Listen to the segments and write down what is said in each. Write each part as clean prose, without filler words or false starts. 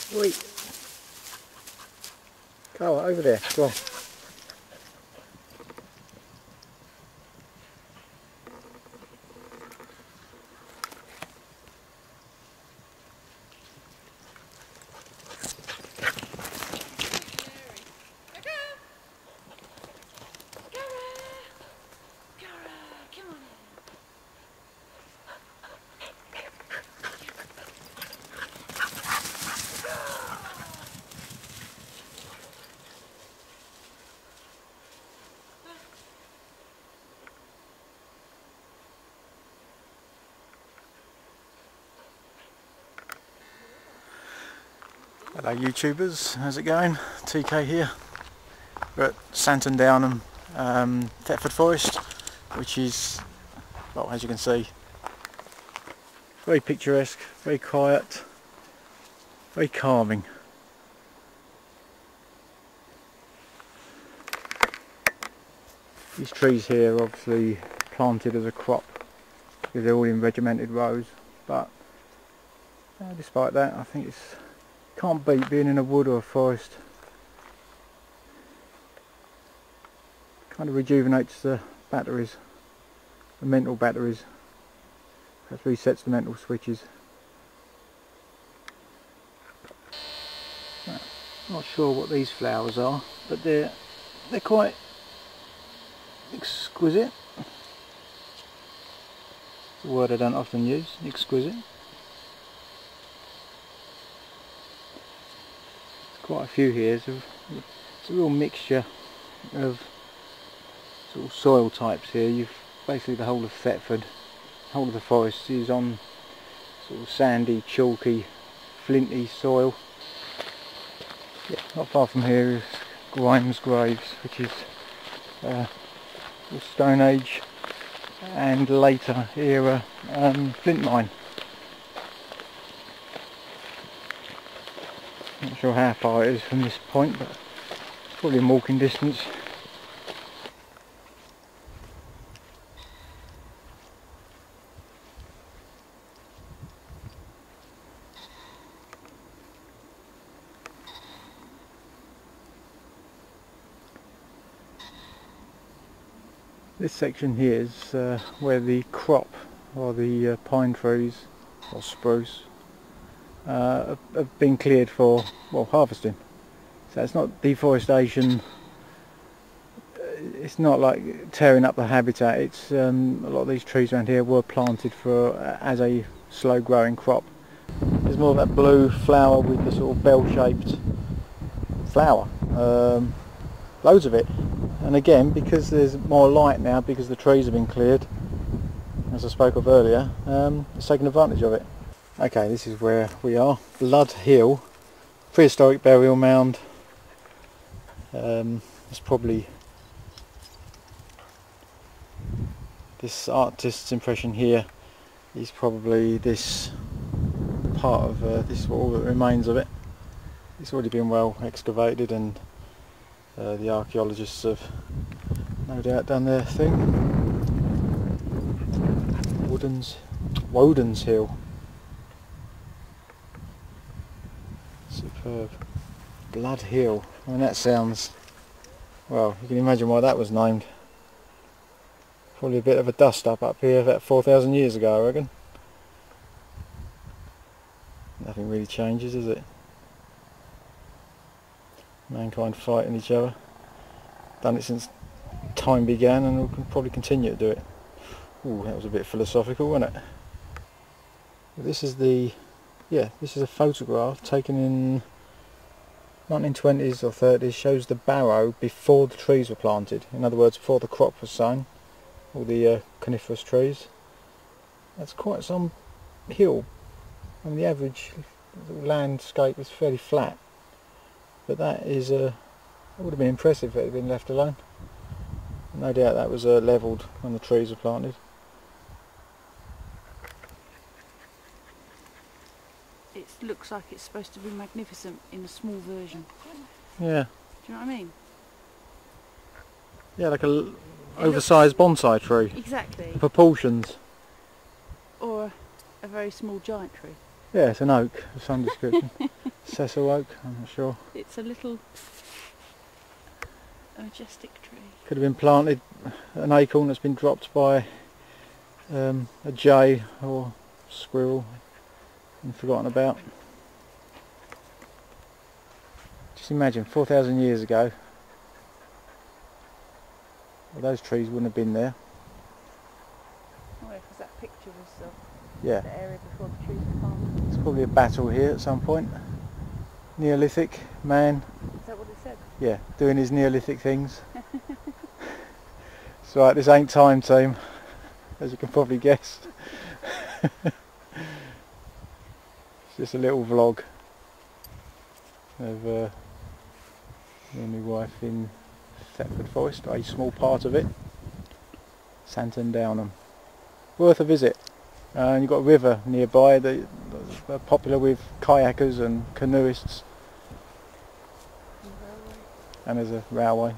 Wait. Go over there. Go on. Hello YouTubers, how's it going? TK here. We're at Santon Downham, Thetford Forest, which is, well, as you can see, very picturesque, very quiet, very calming. These trees here are obviously planted as a crop because they're all in regimented rows, but despite that I think it's can't beat being in a wood or a forest. Kind of rejuvenates the batteries, the mental batteries. That resets the mental switches. Not sure what these flowers are, but they're quite exquisite. It's a word I don't often use, exquisite. Quite a few here, so it's a real mixture of sort of soil types here. You've basically the whole of Thetford, the whole of the forest is on sort of sandy, chalky, flinty soil. Yeah, not far from here is Grimes Graves, which is the Stone Age and later era flint mine. Not sure how far it is from this point, but it's probably in walking distance. This section here is where the crop, or the pine trees, or spruce, have been cleared for, well, harvesting. So it's not deforestation, it's not like tearing up the habitat. It's a lot of these trees around here were planted for as a slow growing crop. There's more of that blue flower with the sort of bell-shaped flower, loads of it. And again, because there's more light now, because the trees have been cleared, as I spoke of earlier, it's taken advantage of it. Okay, this is where we are. Blood Hill, prehistoric burial mound. It's probably this artist's impression here is probably this part of this is all that remains of it. It's already been well excavated, and the archaeologists have no doubt done their thing. Woden's Hill. Superb. Blood Hill. I mean, that sounds, well, you can imagine why that was named. Probably a bit of a dust up here about 4,000 years ago, I reckon. Nothing really changes, is it? Mankind fighting each other. Done it since time began, and we can probably continue to do it. Ooh, that was a bit philosophical, wasn't it? This is the, yeah, this is a photograph taken in 1920s or 30s. Shows the barrow before the trees were planted. In other words, before the crop was sown, all the coniferous trees. That's quite some hill. I mean, the average landscape is fairly flat, but that is that would have been impressive if it had been left alone. No doubt that was levelled when the trees were planted. It looks like it's supposed to be magnificent in a small version. Yeah. Do you know what I mean? Yeah, like a oversized bonsai tree. Exactly. The proportions. Or a very small giant tree. Yeah, it's an oak of some description. Cecil oak, I'm not sure. It's a little majestic tree. Could have been planted, an acorn that's been dropped by a jay or squirrel and forgotten about. Just imagine 4,000 years ago, well, those trees wouldn't have been there. Oh, because that picture was Yeah, the area before the trees were planted. there's probably a battle here at some point. Neolithic man, Is that what it said? yeah, doing his Neolithic things. It's right, this ain't time, team, as you can probably guess. It's just a little vlog of me and my wife in Thetford Forest, a small part of it. Santon Downham. Worth a visit. And you've got a river nearby that are popular with kayakers and canoeists. And there's a railway.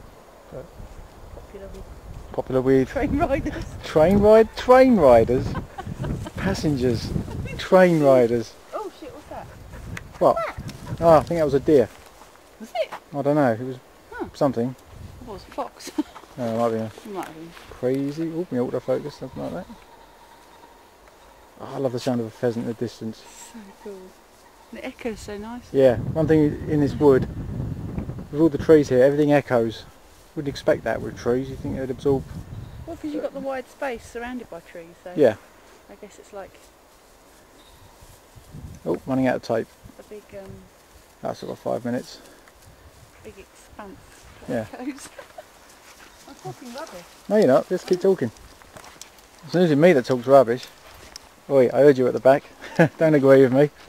Popular with Train riders. train riders, passengers, train riders. Oh shit, what's that? What? Oh, I think that was a deer. Was it? I don't know, it was something. I thought it was a fox. No, it might be a It might have been. crazy, oh, my autofocus, something like that. Oh, I love the sound of a pheasant in the distance. So cool. The echo's so nice. Yeah, one thing in this wood, with all the trees here, everything echoes. Wouldn't expect that with trees, you think they'd absorb. Well, because you've got the wide space surrounded by trees, so Yeah. I guess it's like Oh, running out of tape. a big, That's sort of 5 minutes. big expanse. Yeah. Echoes. I'm talking rubbish. No, you're not, just keep talking. It's usually me that talks rubbish. Oi, I heard you at the back. Don't agree with me.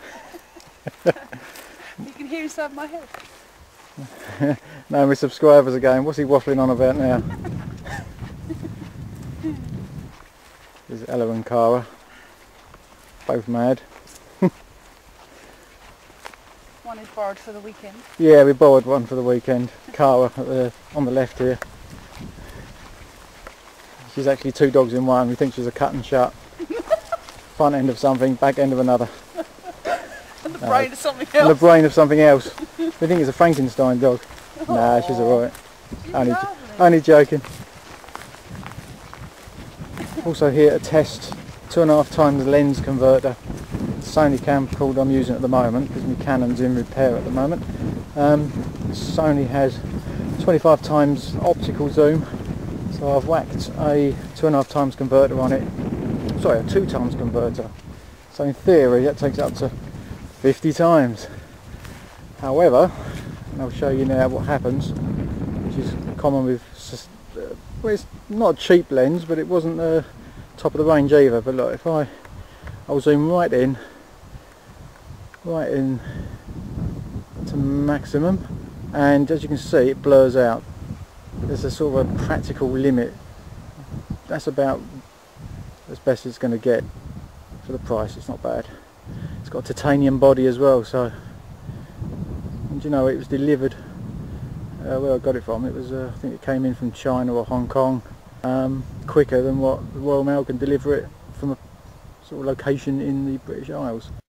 You can hear inside my head. No, my subscribers are going, what's he waffling on about now? There's Ella and Cara, both mad. One is borrowed for the weekend. Yeah, we borrowed one for the weekend. Cara on the left here. She's actually two dogs in one. We think she's a cut and shut. Front end of something, back end of another. And the brain of something And the else. brain of something else. We think it's a Frankenstein dog. Nah, she's alright. Only joking. Also here to test 2.5 times lens converter. Sony camcorder I'm using at the moment because my Canon's in repair at the moment. Sony has 25 times optical zoom, so I've whacked a 2.5 times converter on it. Sorry, a 2 times converter. So in theory that takes it up to 50 times. However, and I'll show you now what happens, which is common with, well, it's not a cheap lens, but it wasn't top of the range either. But look, if I'll zoom right in to maximum, and as you can see it blurs out. There's a sort of a practical limit. That's about as best it's going to get for the price. It's not bad. It's got a titanium body as well, so, and you know, it was delivered where I got it from. It was I think it came in from China or Hong Kong, quicker than what the Royal Mail can deliver it from a sort of location in the British Isles.